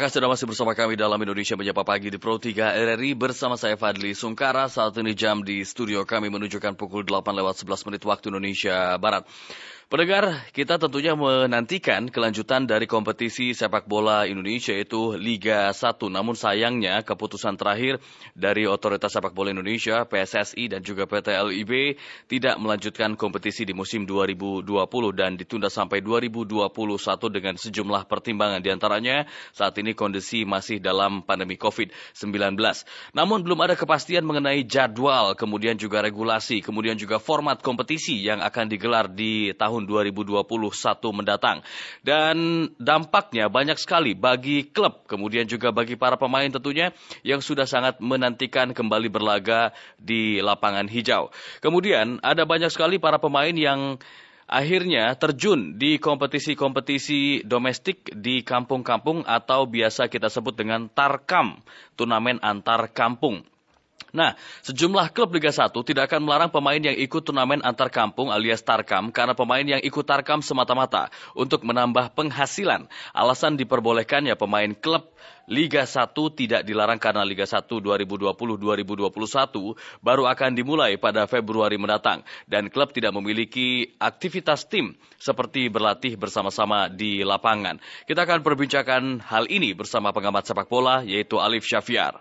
kasih sudah masih bersama kami dalam Indonesia Menyapa Pagi di Pro 3 RRI bersama saya Fadli Sungkara. Saat ini jam di studio kami menunjukkan pukul 8:11 waktu Indonesia Barat. Pendengar, kita tentunya menantikan kelanjutan dari kompetisi sepak bola Indonesia yaitu Liga 1. Namun sayangnya keputusan terakhir dari Otoritas Sepak Bola Indonesia, PSSI dan juga PT LIB tidak melanjutkan kompetisi di musim 2020 dan ditunda sampai 2021 dengan sejumlah pertimbangan. Di antaranya saat ini kondisi masih dalam pandemi COVID-19. Namun belum ada kepastian mengenai jadwal, kemudian juga regulasi, kemudian juga format kompetisi yang akan digelar di tahun 2021 mendatang. Dan dampaknya banyak sekali bagi klub, kemudian juga bagi para pemain tentunya yang sudah sangat menantikan kembali berlaga di lapangan hijau. Kemudian ada banyak sekali para pemain yang akhirnya terjun di kompetisi-kompetisi domestik di kampung-kampung atau biasa kita sebut dengan Tarkam, turnamen antar kampung. Nah, sejumlah klub Liga 1 tidak akan melarang pemain yang ikut turnamen antar kampung alias Tarkam karena pemain yang ikut Tarkam semata-mata untuk menambah penghasilan. Alasan diperbolehkannya pemain klub Liga 1 tidak dilarang karena Liga 1 2020-2021 baru akan dimulai pada Februari mendatang. Dan klub tidak memiliki aktivitas tim seperti berlatih bersama-sama di lapangan. Kita akan perbincangkan hal ini bersama pengamat sepak bola yaitu Alif Syafiar.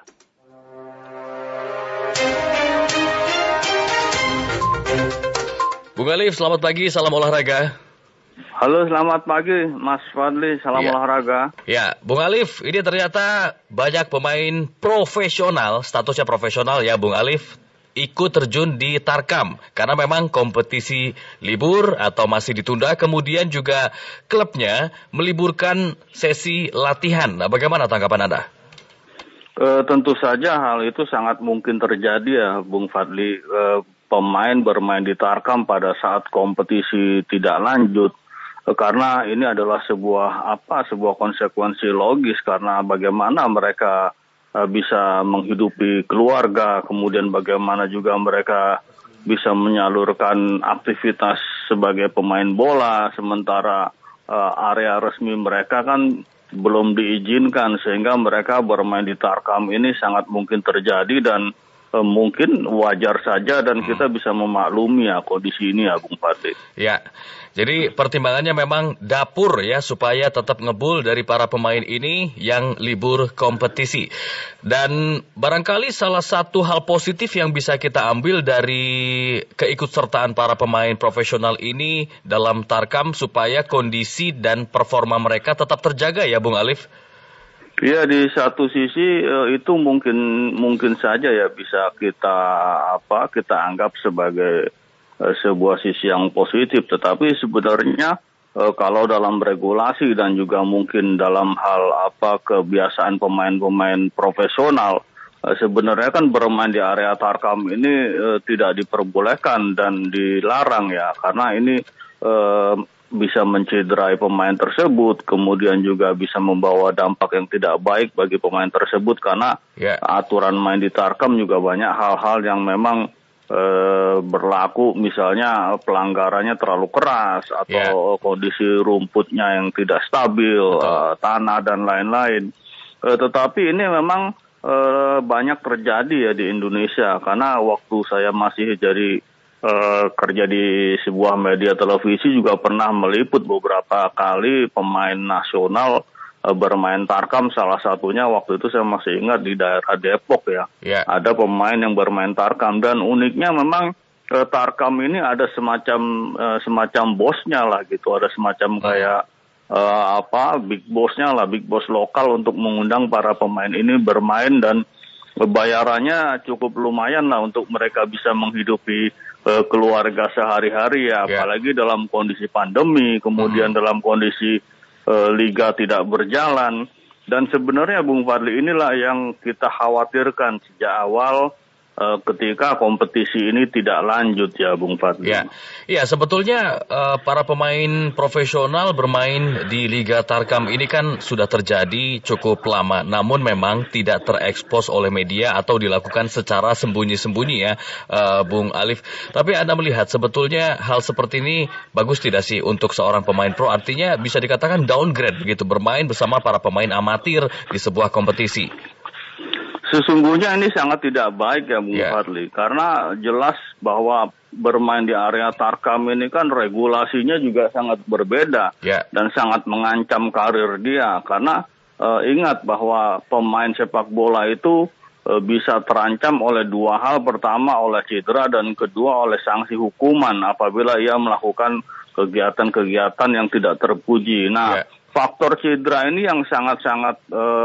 Bung Alif, selamat pagi, salam olahraga. Halo, selamat pagi Mas Fadli, salam olahraga. Ya, Bung Alif, ini ternyata banyak pemain profesional, statusnya profesional ya Bung Alif, ikut terjun di Tarkam. Karena memang kompetisi libur atau masih ditunda, kemudian juga klubnya meliburkan sesi latihan. Nah, bagaimana tanggapan Anda? Tentu saja hal itu sangat mungkin terjadi ya Bung Fadli. Pemain bermain di Tarkam pada saat kompetisi tidak lanjut, karena ini adalah sebuah konsekuensi logis karena bagaimana mereka bisa menghidupi keluarga, kemudian bagaimana juga mereka bisa menyalurkan aktivitas sebagai pemain bola sementara area resmi mereka kan belum diizinkan, sehingga mereka bermain di Tarkam ini sangat mungkin terjadi dan mungkin wajar saja dan kita bisa memaklumi ya kondisi ini ya Bung Fadli. Ya, jadi pertimbangannya memang dapur ya supaya tetap ngebul dari para pemain ini yang libur kompetisi. Dan barangkali salah satu hal positif yang bisa kita ambil dari keikutsertaan para pemain profesional ini dalam Tarkam supaya kondisi dan performa mereka tetap terjaga ya Bung Alif. Ya, di satu sisi itu mungkin saja ya bisa kita anggap sebagai sebuah sisi yang positif, tetapi sebenarnya kalau dalam regulasi dan juga mungkin dalam hal kebiasaan pemain-pemain profesional sebenarnya kan bermain di area Tarkam ini tidak diperbolehkan dan dilarang ya, karena ini bisa mencederai pemain tersebut, kemudian juga bisa membawa dampak yang tidak baik bagi pemain tersebut karena aturan main di Tarkam juga banyak hal-hal yang memang berlaku, misalnya pelanggarannya terlalu keras atau kondisi rumputnya yang tidak stabil, tanah dan lain-lain. Tetapi ini memang banyak terjadi ya di Indonesia, karena waktu saya masih kerja di sebuah media televisi juga pernah meliput beberapa kali pemain nasional bermain Tarkam, salah satunya waktu itu saya masih ingat di daerah Depok ya. Ada pemain yang bermain Tarkam dan uniknya memang Tarkam ini ada semacam bosnya lah gitu, ada semacam kayak big bossnya lah, big boss lokal untuk mengundang para pemain ini bermain dan bayarannya cukup lumayan lah untuk mereka bisa menghidupi keluarga sehari-hari ya, apalagi dalam kondisi pandemi, kemudian dalam kondisi liga tidak berjalan. Dan sebenarnya Bung Fadli inilah yang kita khawatirkan sejak awal ketika kompetisi ini tidak lanjut ya Bung Fadli. Ya, sebetulnya para pemain profesional bermain di Liga Tarkam ini kan sudah terjadi cukup lama, namun memang tidak terekspos oleh media atau dilakukan secara sembunyi-sembunyi ya, Bung Alif. Tapi Anda melihat sebetulnya hal seperti ini bagus tidak sih untuk seorang pemain pro? Artinya bisa dikatakan downgrade begitu, bermain bersama para pemain amatir di sebuah kompetisi. Sesungguhnya ini sangat tidak baik ya Bung Fadli, karena jelas bahwa bermain di area Tarkam ini kan regulasinya juga sangat berbeda dan sangat mengancam karir dia, karena ingat bahwa pemain sepak bola itu bisa terancam oleh dua hal, pertama oleh cedera dan kedua oleh sanksi hukuman apabila ia melakukan kegiatan-kegiatan yang tidak terpuji. Nah, faktor cedera ini yang sangat-sangat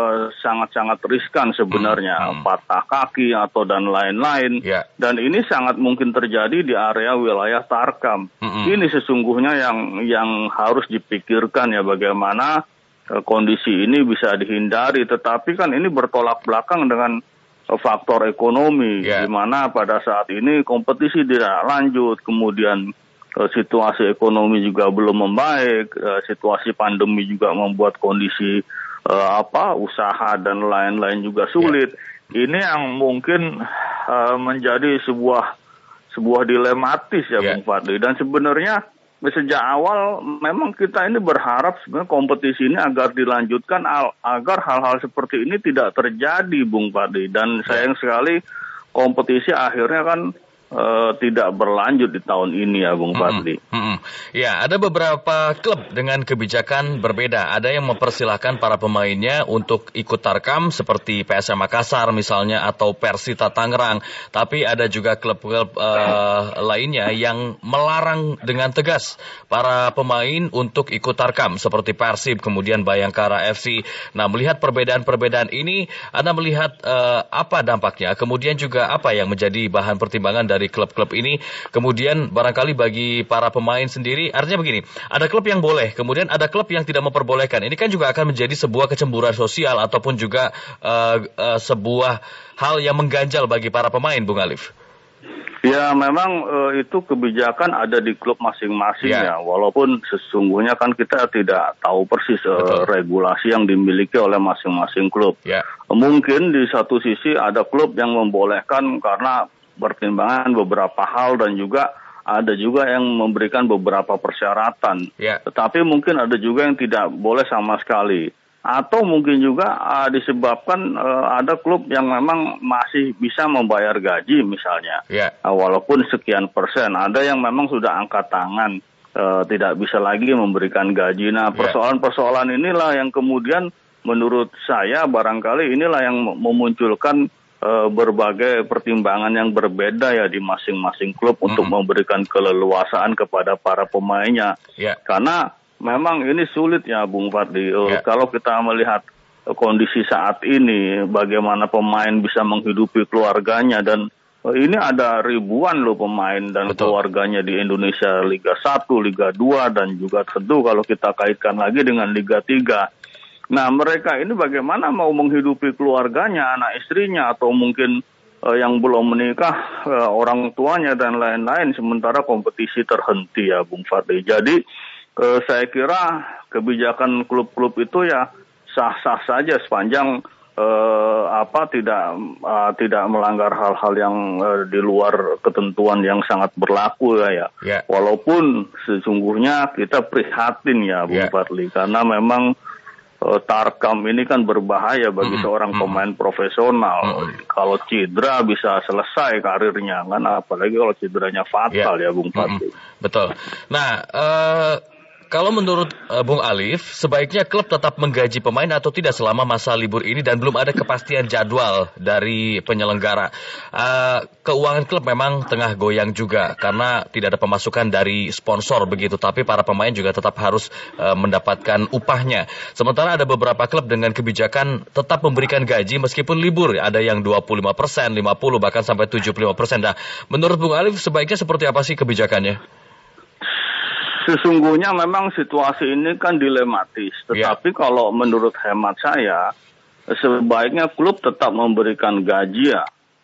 riskan sebenarnya, patah kaki atau dan lain-lain. Dan ini sangat mungkin terjadi di area wilayah Tarkam. Ini sesungguhnya yang harus dipikirkan ya, bagaimana kondisi ini bisa dihindari. Tetapi kan ini bertolak belakang dengan faktor ekonomi, di mana pada saat ini kompetisi tidak lanjut, kemudian situasi ekonomi juga belum membaik, situasi pandemi juga membuat kondisi usaha dan lain-lain juga sulit. Ini yang mungkin menjadi sebuah dilematis ya Bung Fadli. Dan sebenarnya sejak awal memang kita ini berharap sebenarnya kompetisi ini agar dilanjutkan agar hal-hal seperti ini tidak terjadi Bung Fadli. Dan sayang sekali kompetisi akhirnya kan tidak berlanjut di tahun ini ya Bung Fadli. Ya, ada beberapa klub dengan kebijakan berbeda. Ada yang mempersilahkan para pemainnya untuk ikut Tarkam seperti PSM Makassar misalnya atau Persita Tangerang. Tapi ada juga klub-klub lainnya yang melarang dengan tegas para pemain untuk ikut Tarkam seperti Persib, kemudian Bayangkara FC. Nah, melihat perbedaan-perbedaan ini, Anda melihat apa dampaknya? Kemudian juga apa yang menjadi bahan pertimbangan dari klub-klub ini, kemudian barangkali bagi para pemain sendiri, artinya begini, ada klub yang boleh, kemudian ada klub yang tidak memperbolehkan. Ini kan juga akan menjadi sebuah kecemburuan sosial ataupun juga sebuah hal yang mengganjal bagi para pemain, Bung Alif. Ya, memang itu kebijakan ada di klub masing-masing ya, walaupun sesungguhnya kan kita tidak tahu persis regulasi yang dimiliki oleh masing-masing klub. Mungkin di satu sisi ada klub yang membolehkan karena pertimbangan beberapa hal dan juga ada juga yang memberikan beberapa persyaratan. Tetapi mungkin ada juga yang tidak boleh sama sekali. Atau mungkin juga disebabkan ada klub yang memang masih bisa membayar gaji misalnya. Walaupun sekian persen. Ada yang memang sudah angkat tangan, tidak bisa lagi memberikan gaji. Nah, persoalan-persoalan inilah yang kemudian menurut saya barangkali inilah yang memunculkan berbagai pertimbangan yang berbeda ya di masing-masing klub untuk memberikan keleluasaan kepada para pemainnya. Karena memang ini sulit ya Bung Fadli. Kalau kita melihat kondisi saat ini, bagaimana pemain bisa menghidupi keluarganya, dan ini ada ribuan loh pemain dan keluarganya di Indonesia, Liga 1, Liga 2, dan juga tentu kalau kita kaitkan lagi dengan Liga 3. Nah, mereka ini bagaimana mau menghidupi keluarganya, anak istrinya, atau mungkin yang belum menikah, orang tuanya, dan lain-lain, sementara kompetisi terhenti ya, Bung Fadli. Jadi, saya kira kebijakan klub-klub itu ya sah-sah saja sepanjang tidak melanggar hal-hal yang di luar ketentuan yang sangat berlaku ya. Walaupun sesungguhnya kita prihatin ya, Bung Fadli, karena memang Tarkam ini kan berbahaya bagi seorang pemain profesional. Kalau cedera bisa selesai karirnya, kan apalagi kalau cederanya fatal ya Bung Fadli. Betul. Nah, kalau menurut Bung Alif, sebaiknya klub tetap menggaji pemain atau tidak selama masa libur ini dan belum ada kepastian jadwal dari penyelenggara. Keuangan klub memang tengah goyang juga karena tidak ada pemasukan dari sponsor begitu, tapi para pemain juga tetap harus mendapatkan upahnya. Sementara ada beberapa klub dengan kebijakan tetap memberikan gaji meskipun libur. Ada yang 25%, 50%, bahkan sampai 75%. Nah, menurut Bung Alif sebaiknya seperti apa sih kebijakannya? Sesungguhnya memang situasi ini kan dilematis, tetapi kalau menurut hemat saya, sebaiknya klub tetap memberikan gaji ya,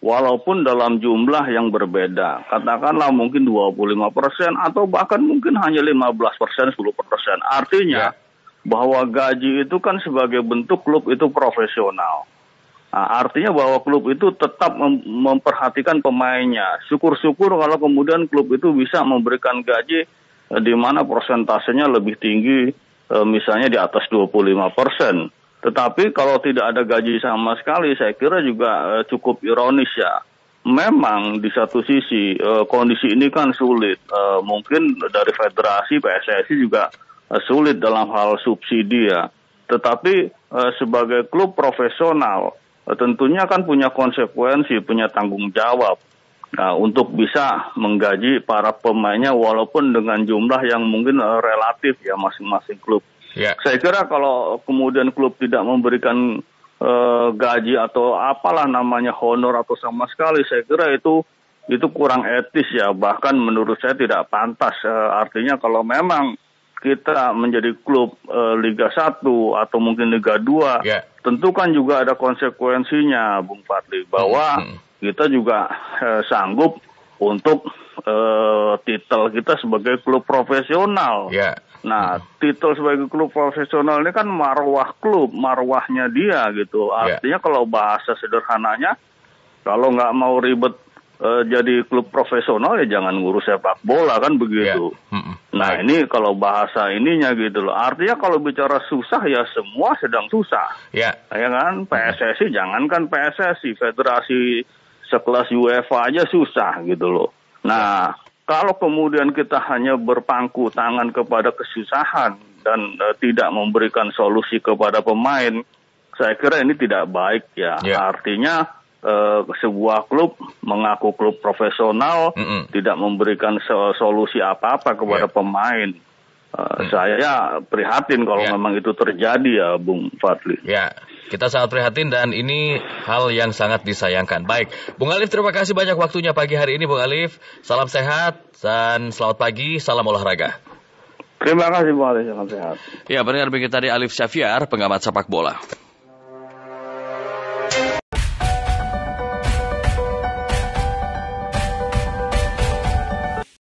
walaupun dalam jumlah yang berbeda. Katakanlah mungkin 25% atau bahkan mungkin hanya 15%, 10%. Artinya bahwa gaji itu kan sebagai bentuk klub itu profesional. Nah, artinya bahwa klub itu tetap memperhatikan pemainnya. Syukur-syukur kalau kemudian klub itu bisa memberikan gaji di mana persentasenya lebih tinggi, misalnya di atas 25%. Tetapi kalau tidak ada gaji sama sekali, saya kira juga cukup ironis ya. Memang di satu sisi kondisi ini kan sulit. Mungkin dari federasi, PSSI juga sulit dalam hal subsidi ya. Tetapi sebagai klub profesional, tentunya kan punya konsekuensi, punya tanggung jawab. Nah, untuk bisa menggaji para pemainnya walaupun dengan jumlah yang mungkin relatif ya masing-masing klub. Yeah. Saya kira kalau kemudian klub tidak memberikan gaji atau apalah namanya honor atau sama sekali, saya kira itu kurang etis ya. Bahkan menurut saya tidak pantas. Artinya kalau memang kita menjadi klub Liga 1 atau mungkin Liga 2, tentu kan juga ada konsekuensinya, Bung Fadli, bahwa kita juga sanggup untuk titel kita sebagai klub profesional. Nah, titel sebagai klub profesional ini kan marwah klub, marwahnya dia gitu. Artinya kalau bahasa sederhananya, kalau nggak mau ribet jadi klub profesional ya jangan ngurus sepak bola kan begitu. Nah ini kalau bahasa ininya gitu loh. Artinya kalau bicara susah ya semua sedang susah. Ya kan, PSSI jangankan PSSI, federasi sekelas UEFA aja susah gitu loh. Nah kalau kemudian kita hanya berpangku tangan kepada kesusahan dan tidak memberikan solusi kepada pemain, saya kira ini tidak baik ya. Artinya sebuah klub mengaku klub profesional tidak memberikan solusi apa-apa kepada pemain. Saya prihatin kalau memang itu terjadi ya, Bung Fadli. Ya, kita sangat prihatin dan ini hal yang sangat disayangkan. Baik, Bung Alif, terima kasih banyak waktunya pagi hari ini, Bung Alif. Salam sehat dan selamat pagi, salam olahraga. Terima kasih, Bung Alif, salam sehat. Ya, pendengar kita tadi Alif Syafyar, pengamat sepak bola.